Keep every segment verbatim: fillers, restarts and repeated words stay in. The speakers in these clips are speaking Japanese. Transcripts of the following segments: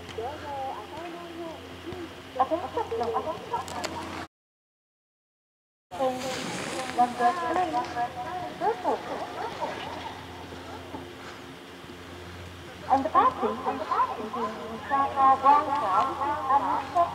And the passing, and the passing is Saka Guangzhou and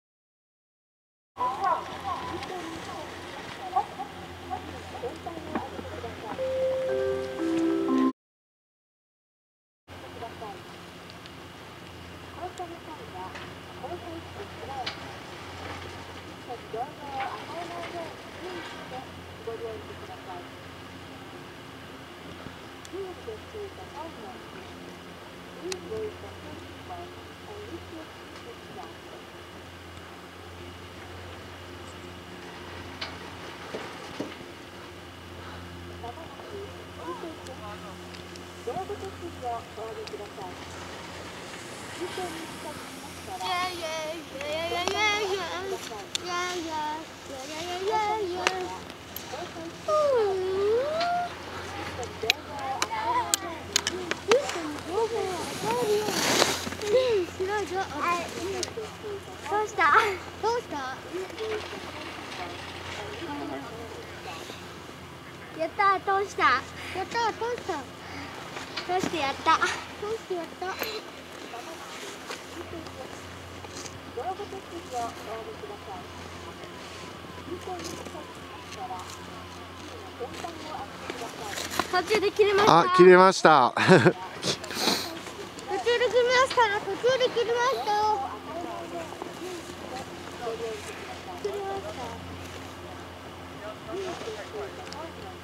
どうしたどうしたやったー通したやったー通した通してやった通してやった途中で切れました。 あ、切れました。 途中で切れましたよ。途中で切れましたよ。切れました。